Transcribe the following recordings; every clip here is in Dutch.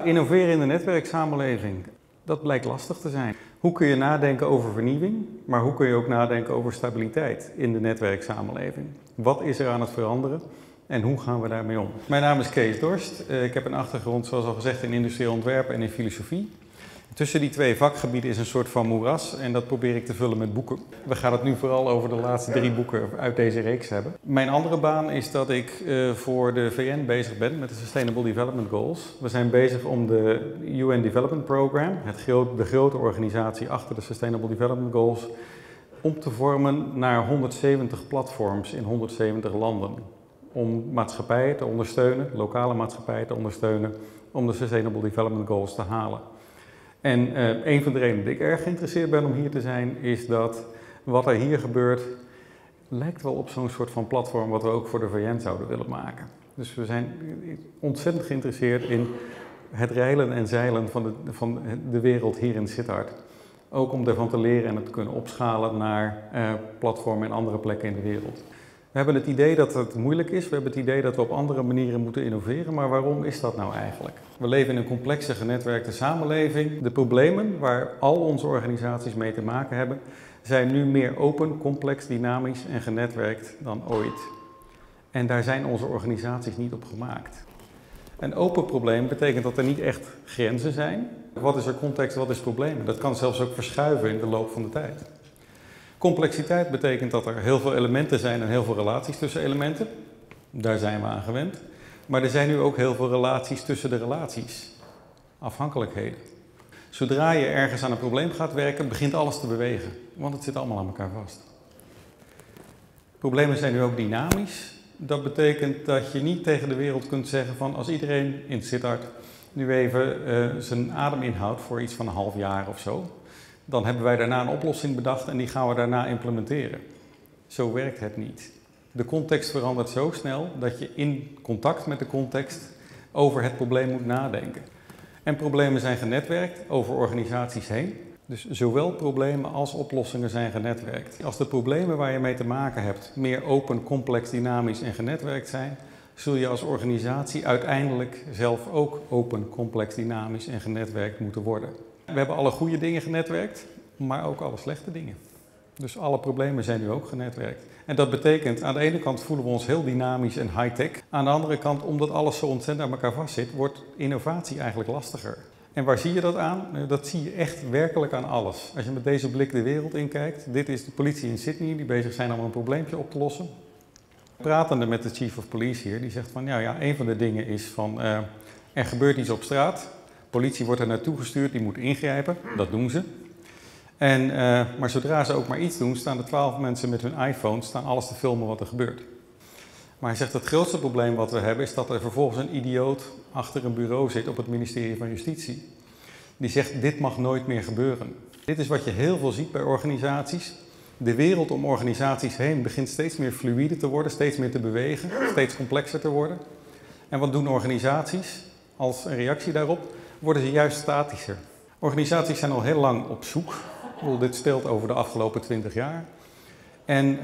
Innoveren in de netwerksamenleving, dat blijkt lastig te zijn. Hoe kun je nadenken over vernieuwing, maar hoe kun je ook nadenken over stabiliteit in de netwerksamenleving? Wat is er aan het veranderen en hoe gaan we daarmee om? Mijn naam is Kees Dorst. Ik heb een achtergrond, zoals al gezegd, in industrieel ontwerp en in filosofie. Tussen die twee vakgebieden is een soort van moeras en dat probeer ik te vullen met boeken. We gaan het nu vooral over de laatste 3 boeken uit deze reeks hebben. Mijn andere baan is dat ik voor de VN bezig ben met de Sustainable Development Goals. We zijn bezig om de UN Development Program, de grote organisatie achter de Sustainable Development Goals, om te vormen naar 170 platforms in 170 landen. Om maatschappijen te ondersteunen, lokale maatschappijen te ondersteunen, om de Sustainable Development Goals te halen. En een van de redenen dat ik erg geïnteresseerd ben om hier te zijn, is dat wat er hier gebeurt, lijkt wel op zo'n soort van platform wat we ook voor de VN zouden willen maken. Dus we zijn ontzettend geïnteresseerd in het reilen en zeilen van de wereld hier in Sittard. Ook om ervan te leren en het te kunnen opschalen naar platformen en andere plekken in de wereld. We hebben het idee dat het moeilijk is, we hebben het idee dat we op andere manieren moeten innoveren, maar waarom is dat nou eigenlijk? We leven in een complexe genetwerkte samenleving. De problemen waar al onze organisaties mee te maken hebben, zijn nu meer open, complex, dynamisch en genetwerkt dan ooit. En daar zijn onze organisaties niet op gemaakt. Een open probleem betekent dat er niet echt grenzen zijn. Wat is er context, wat is het probleem? Dat kan zelfs ook verschuiven in de loop van de tijd. Complexiteit betekent dat er heel veel elementen zijn en heel veel relaties tussen elementen. Daar zijn we aan gewend. Maar er zijn nu ook heel veel relaties tussen de relaties. Afhankelijkheden. Zodra je ergens aan een probleem gaat werken, begint alles te bewegen. Want het zit allemaal aan elkaar vast. Problemen zijn nu ook dynamisch. Dat betekent dat je niet tegen de wereld kunt zeggen van als iedereen in Sittard nu even zijn adem inhoudt voor iets van een half jaar of zo. Dan hebben wij daarna een oplossing bedacht en die gaan we daarna implementeren. Zo werkt het niet. De context verandert zo snel dat je in contact met de context over het probleem moet nadenken. En problemen zijn genetwerkt over organisaties heen. Dus zowel problemen als oplossingen zijn genetwerkt. Als de problemen waar je mee te maken hebt meer open, complex, dynamisch en genetwerkt zijn, zul je als organisatie uiteindelijk zelf ook open, complex, dynamisch en genetwerkt moeten worden. We hebben alle goede dingen genetwerkt, maar ook alle slechte dingen. Dus alle problemen zijn nu ook genetwerkt. En dat betekent, aan de ene kant voelen we ons heel dynamisch en high-tech. Aan de andere kant, omdat alles zo ontzettend aan elkaar vastzit, wordt innovatie eigenlijk lastiger. En waar zie je dat aan? Dat zie je echt werkelijk aan alles. Als je met deze blik de wereld inkijkt, dit is de politie in Sydney, die bezig zijn om een probleempje op te lossen. Pratende met de chief of police hier, die zegt van, ja, een van de dingen is van, er gebeurt iets op straat. Politie wordt er naartoe gestuurd, die moet ingrijpen, dat doen ze. Maar zodra ze ook maar iets doen, staan er 12 mensen met hun iPhones alles te filmen wat er gebeurt. Maar hij zegt het grootste probleem wat we hebben is dat er vervolgens een idioot achter een bureau zit op het ministerie van Justitie. Die zegt dit mag nooit meer gebeuren. Dit is wat je heel veel ziet bij organisaties. De wereld om organisaties heen begint steeds meer fluïde te worden, steeds meer te bewegen, steeds complexer te worden. En wat doen organisaties als een reactie daarop? Worden ze juist statischer. Organisaties zijn al heel lang op zoek. Dit speelt over de afgelopen 20 jaar. En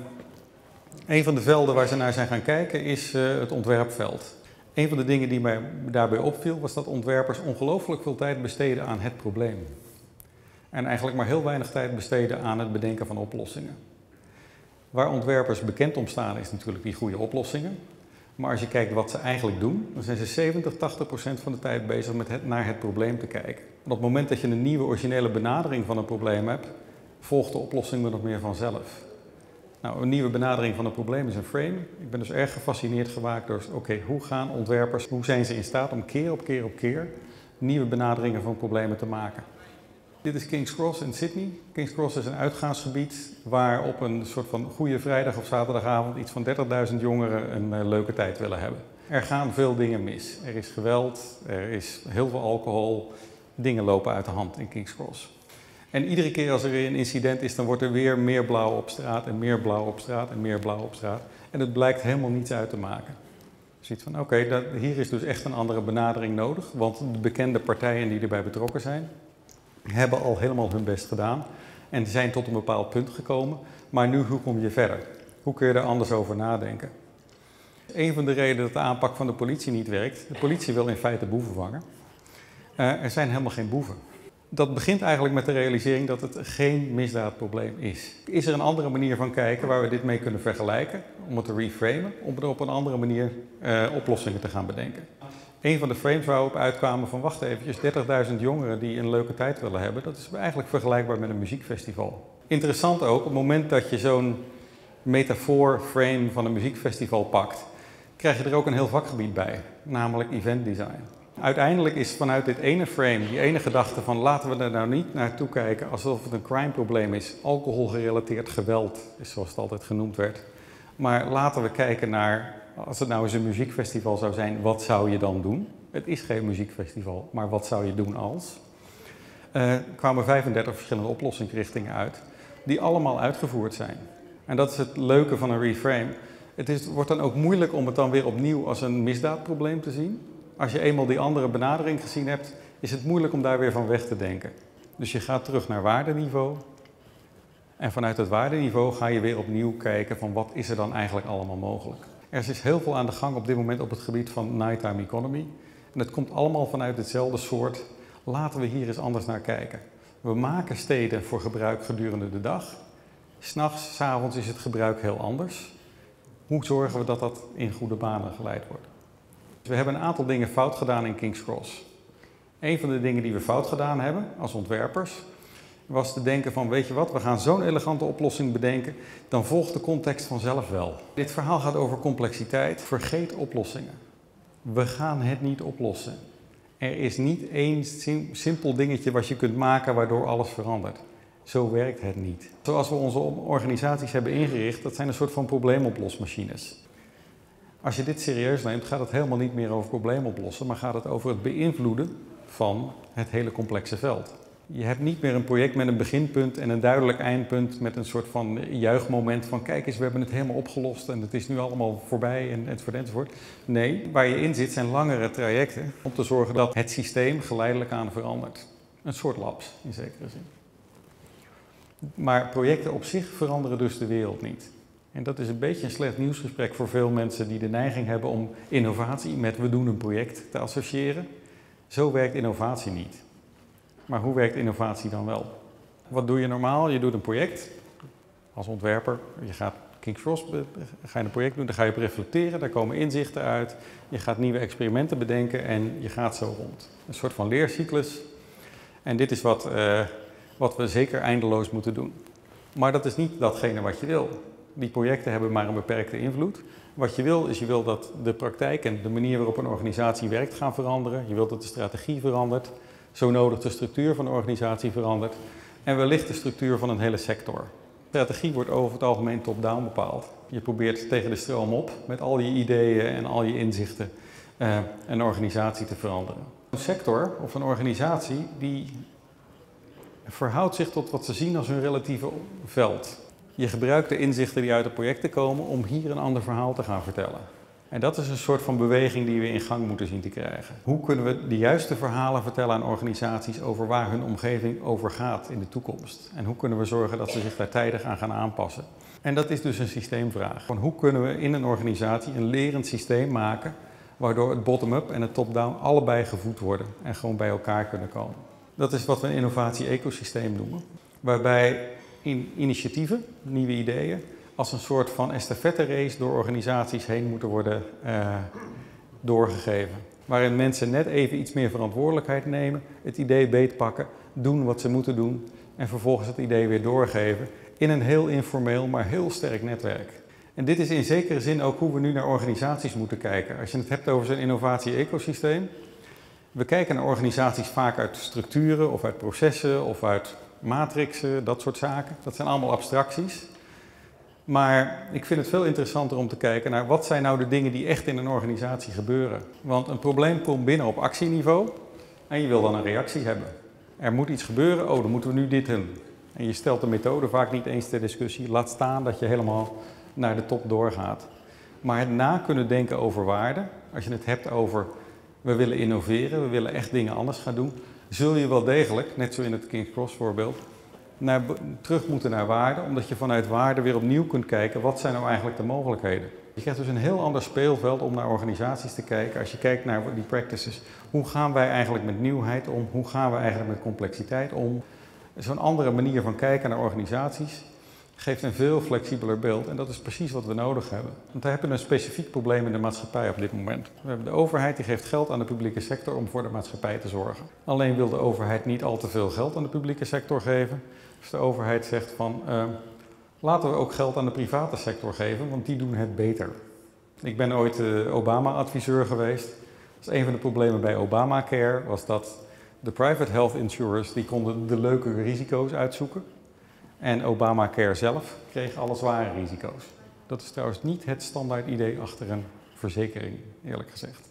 een van de velden waar ze naar zijn gaan kijken is het ontwerpveld. Een van de dingen die mij daarbij opviel was dat ontwerpers ongelooflijk veel tijd besteden aan het probleem. En eigenlijk maar heel weinig tijd besteden aan het bedenken van oplossingen. Waar ontwerpers bekend om staan is natuurlijk die goede oplossingen. Maar als je kijkt wat ze eigenlijk doen, dan zijn ze 70-80% van de tijd bezig met naar het probleem te kijken. En op het moment dat je een nieuwe originele benadering van een probleem hebt, volgt de oplossing er nog meer vanzelf. Nou, een nieuwe benadering van een probleem is een frame. Ik ben dus erg gefascineerd geraakt door, hoe gaan ontwerpers, hoe zijn ze in staat om keer op keer op keer nieuwe benaderingen van problemen te maken. Dit is King's Cross in Sydney. King's Cross is een uitgaansgebied waar op een soort van goede vrijdag of zaterdagavond iets van 30.000 jongeren een leuke tijd willen hebben. Er gaan veel dingen mis. Er is geweld, er is heel veel alcohol, dingen lopen uit de hand in King's Cross. En iedere keer als er weer een incident is, dan wordt er weer meer blauw op straat en meer blauw op straat en meer blauw op straat. En het blijkt helemaal niets uit te maken. Je ziet van hier is dus echt een andere benadering nodig, want de bekende partijen die erbij betrokken zijn, hebben al helemaal hun best gedaan en zijn tot een bepaald punt gekomen. Maar nu, hoe kom je verder? Hoe kun je er anders over nadenken? Een van de redenen dat de aanpak van de politie niet werkt, de politie wil in feite boeven vangen. Er zijn helemaal geen boeven. Dat begint eigenlijk met de realisering dat het geen misdaadprobleem is. Is er een andere manier van kijken waar we dit mee kunnen vergelijken, om het te reframen, om er op een andere manier oplossingen te gaan bedenken? Een van de frames waar we op uitkwamen van wacht eventjes, 30.000 jongeren die een leuke tijd willen hebben, dat is eigenlijk vergelijkbaar met een muziekfestival. Interessant ook, op het moment dat je zo'n metafoor-frame van een muziekfestival pakt, krijg je er ook een heel vakgebied bij, namelijk event design. Uiteindelijk is vanuit dit ene frame, die ene gedachte van laten we er nou niet naartoe kijken alsof het een crime-probleem is, alcoholgerelateerd geweld is zoals het altijd genoemd werd. Maar laten we kijken naar, als het nou eens een muziekfestival zou zijn, wat zou je dan doen? Het is geen muziekfestival, maar wat zou je doen als? Er kwamen 35 verschillende oplossingsrichtingen uit, die allemaal uitgevoerd zijn. En dat is het leuke van een reframe. Wordt dan ook moeilijk om het dan weer opnieuw als een misdaadprobleem te zien. Als je eenmaal die andere benadering gezien hebt, is het moeilijk om daar weer van weg te denken. Dus je gaat terug naar waardeniveau. En vanuit het waardeniveau ga je weer opnieuw kijken van wat is er dan eigenlijk allemaal mogelijk. Er is heel veel aan de gang op dit moment op het gebied van nighttime economy. En het komt allemaal vanuit hetzelfde soort. Laten we hier eens anders naar kijken. We maken steden voor gebruik gedurende de dag. 's Nachts, 's avonds is het gebruik heel anders. Hoe zorgen we dat dat in goede banen geleid wordt? We hebben een aantal dingen fout gedaan in King's Cross. Een van de dingen die we fout gedaan hebben als ontwerpers, was te denken van weet je wat, we gaan zo'n elegante oplossing bedenken, dan volgt de context vanzelf wel. Dit verhaal gaat over complexiteit. Vergeet oplossingen. We gaan het niet oplossen. Er is niet één simpel dingetje wat je kunt maken waardoor alles verandert. Zo werkt het niet. Zoals we onze organisaties hebben ingericht, dat zijn een soort van probleemoplosmachines. Als je dit serieus neemt, gaat het helemaal niet meer over probleem oplossen, maar gaat het over het beïnvloeden van het hele complexe veld. Je hebt niet meer een project met een beginpunt en een duidelijk eindpunt met een soort van juichmoment van kijk eens, we hebben het helemaal opgelost en het is nu allemaal voorbij enzovoort. Nee, waar je in zit zijn langere trajecten om te zorgen dat het systeem geleidelijk aan verandert. Een soort labs in zekere zin. Maar projecten op zich veranderen dus de wereld niet. En dat is een beetje een slecht nieuwsgesprek voor veel mensen die de neiging hebben om innovatie met we doen een project te associëren. Zo werkt innovatie niet. Maar hoe werkt innovatie dan wel? Wat doe je normaal? Je doet een project als ontwerper. Je gaat King's Cross, ga je een project doen, dan ga je op reflecteren, daar komen inzichten uit. Je gaat nieuwe experimenten bedenken en je gaat zo rond. Een soort van leercyclus. En dit is wat we zeker eindeloos moeten doen. Maar dat is niet datgene wat je wil. Die projecten hebben maar een beperkte invloed. Wat je wil, is je wil dat de praktijk en de manier waarop een organisatie werkt gaan veranderen. Je wilt dat de strategie verandert. Zo nodig de structuur van de organisatie verandert. En wellicht de structuur van een hele sector. Strategie wordt over het algemeen top-down bepaald. Je probeert tegen de stroom op met al je ideeën en al je inzichten een organisatie te veranderen. Een sector of een organisatie die verhoudt zich tot wat ze zien als hun relatieve veld. Je gebruikt de inzichten die uit de projecten komen om hier een ander verhaal te gaan vertellen. En dat is een soort van beweging die we in gang moeten zien te krijgen. Hoe kunnen we de juiste verhalen vertellen aan organisaties over waar hun omgeving over gaat in de toekomst? En hoe kunnen we zorgen dat ze zich daar tijdig aan gaan aanpassen? En dat is dus een systeemvraag. Van hoe kunnen we in een organisatie een lerend systeem maken waardoor het bottom-up en het top-down allebei gevoed worden en gewoon bij elkaar kunnen komen. Dat is wat we een innovatie-ecosysteem noemen. Waarbij initiatieven, nieuwe ideeën, als een soort van estafette-race door organisaties heen moeten worden doorgegeven. Waarin mensen net even iets meer verantwoordelijkheid nemen, het idee beetpakken, doen wat ze moeten doen en vervolgens het idee weer doorgeven in een heel informeel, maar heel sterk netwerk. En dit is in zekere zin ook hoe we nu naar organisaties moeten kijken. Als je het hebt over zo'n innovatie-ecosysteem. We kijken naar organisaties vaak uit structuren of uit processen of uit matrixen, dat soort zaken. Dat zijn allemaal abstracties. Maar ik vind het veel interessanter om te kijken naar wat zijn nou de dingen die echt in een organisatie gebeuren. Want een probleem komt binnen op actieniveau en je wil dan een reactie hebben. Er moet iets gebeuren, dan moeten we nu dit doen. En je stelt de methode vaak niet eens ter discussie. Laat staan dat je helemaal naar de top doorgaat. Maar het na kunnen denken over waarde, als je het hebt over we willen innoveren, we willen echt dingen anders gaan doen, zul je wel degelijk, net zo in het King's Cross voorbeeld, terug moeten naar waarde, omdat je vanuit waarde weer opnieuw kunt kijken wat zijn nou eigenlijk de mogelijkheden. Je krijgt dus een heel ander speelveld om naar organisaties te kijken. Als je kijkt naar die practices, hoe gaan wij eigenlijk met nieuwheid om? Hoe gaan we eigenlijk met complexiteit om? Zo'n andere manier van kijken naar organisaties geeft een veel flexibeler beeld en dat is precies wat we nodig hebben. Want we hebben een specifiek probleem in de maatschappij op dit moment. We hebben de overheid die geeft geld aan de publieke sector om voor de maatschappij te zorgen. Alleen wil de overheid niet al te veel geld aan de publieke sector geven. Dus de overheid zegt van laten we ook geld aan de private sector geven, want die doen het beter. Ik ben ooit Obama-adviseur geweest. Dus een van de problemen bij Obamacare was dat de private health insurers die konden de leuke risico's uitzoeken. En Obamacare zelf kreeg alle zware risico's. Dat is trouwens niet het standaard idee achter een verzekering, eerlijk gezegd.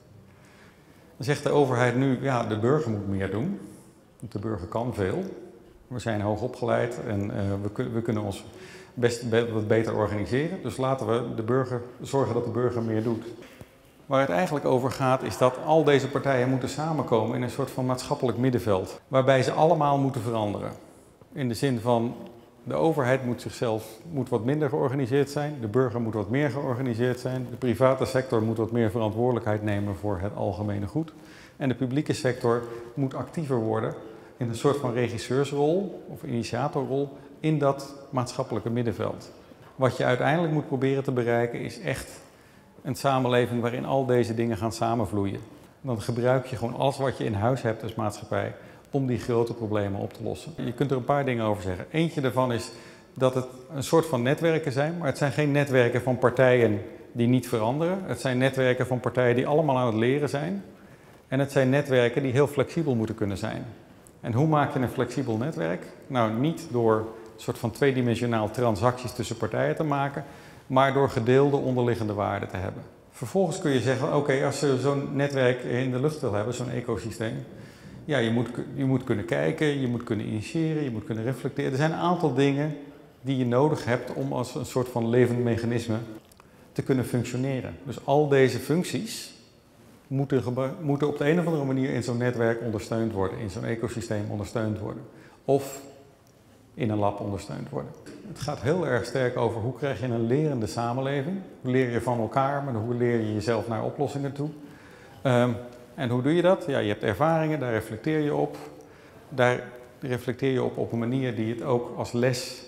Dan zegt de overheid nu, ja, de burger moet meer doen. Want de burger kan veel. We zijn hoog opgeleid en we kunnen ons best wat beter organiseren. Dus laten we zorgen dat de burger meer doet. Waar het eigenlijk over gaat is dat al deze partijen moeten samenkomen in een soort van maatschappelijk middenveld. Waarbij ze allemaal moeten veranderen. In de zin van de overheid moet wat minder georganiseerd zijn. De burger moet wat meer georganiseerd zijn. De private sector moet wat meer verantwoordelijkheid nemen voor het algemene goed. En de publieke sector moet actiever worden in een soort van regisseursrol of initiatorrol in dat maatschappelijke middenveld. Wat je uiteindelijk moet proberen te bereiken is echt een samenleving waarin al deze dingen gaan samenvloeien. Dan gebruik je gewoon alles wat je in huis hebt als maatschappij om die grote problemen op te lossen. Je kunt er een paar dingen over zeggen. Eentje daarvan is dat het een soort van netwerken zijn, maar het zijn geen netwerken van partijen die niet veranderen. Het zijn netwerken van partijen die allemaal aan het leren zijn. En het zijn netwerken die heel flexibel moeten kunnen zijn. En hoe maak je een flexibel netwerk? Nou, niet door een soort van tweedimensionaal transacties tussen partijen te maken, maar door gedeelde onderliggende waarden te hebben. Vervolgens kun je zeggen, oké, als je zo'n netwerk in de lucht wil hebben, zo'n ecosysteem, ja, je moet kunnen kijken, je moet kunnen initiëren, je moet kunnen reflecteren. Er zijn een aantal dingen die je nodig hebt om als een soort van levend mechanisme te kunnen functioneren. Dus al deze functies moeten op de een of andere manier in zo'n netwerk ondersteund worden, in zo'n ecosysteem ondersteund worden. Of in een lab ondersteund worden. Het gaat heel erg sterk over hoe krijg je een lerende samenleving. Hoe leer je van elkaar, maar hoe leer je jezelf naar oplossingen toe. En hoe doe je dat? Ja, je hebt ervaringen, daar reflecteer je op. Daar reflecteer je op een manier die het ook als les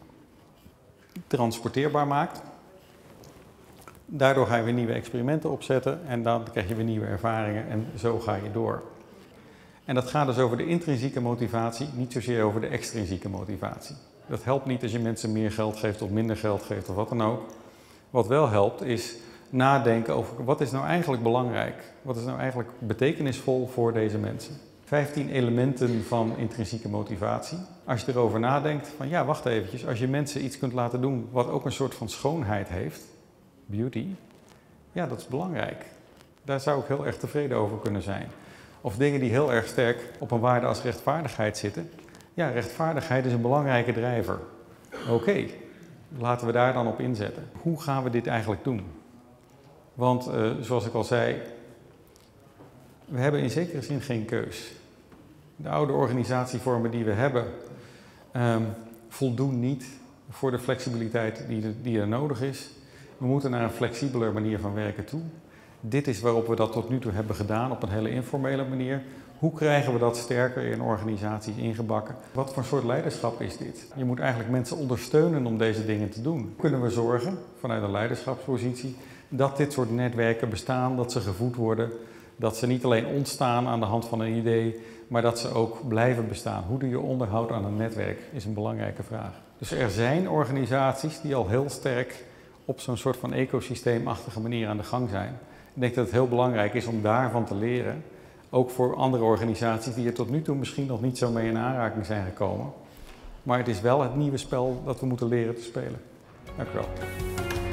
transporteerbaar maakt. Daardoor ga je weer nieuwe experimenten opzetten en dan krijg je weer nieuwe ervaringen en zo ga je door. En dat gaat dus over de intrinsieke motivatie, niet zozeer over de extrinsieke motivatie. Dat helpt niet als je mensen meer geld geeft of minder geld geeft of wat dan ook. Wat wel helpt is nadenken over wat is nou eigenlijk belangrijk? Wat is nou eigenlijk betekenisvol voor deze mensen? 15 elementen van intrinsieke motivatie. Als je erover nadenkt van ja, wacht eventjes. Als je mensen iets kunt laten doen wat ook een soort van schoonheid heeft, beauty, ja, dat is belangrijk. Daar zou ik heel erg tevreden over kunnen zijn. Of dingen die heel erg sterk op een waarde als rechtvaardigheid zitten. Ja, rechtvaardigheid is een belangrijke drijver. Oké, laten we daar dan op inzetten. Hoe gaan we dit eigenlijk doen? Want zoals ik al zei, we hebben in zekere zin geen keus. De oude organisatievormen die we hebben voldoen niet voor de flexibiliteit die er nodig is. We moeten naar een flexibeler manier van werken toe. Dit is waarop we dat tot nu toe hebben gedaan, op een hele informele manier. Hoe krijgen we dat sterker in organisaties ingebakken? Wat voor soort leiderschap is dit? Je moet eigenlijk mensen ondersteunen om deze dingen te doen. Kunnen we zorgen, vanuit een leiderschapspositie, dat dit soort netwerken bestaan, dat ze gevoed worden, dat ze niet alleen ontstaan aan de hand van een idee, maar dat ze ook blijven bestaan. Hoe doe je onderhoud aan een netwerk, is een belangrijke vraag. Dus er zijn organisaties die al heel sterk op zo'n soort van ecosysteemachtige manier aan de gang zijn. Ik denk dat het heel belangrijk is om daarvan te leren. Ook voor andere organisaties die er tot nu toe misschien nog niet zo mee in aanraking zijn gekomen. Maar het is wel het nieuwe spel dat we moeten leren te spelen. Dank u wel.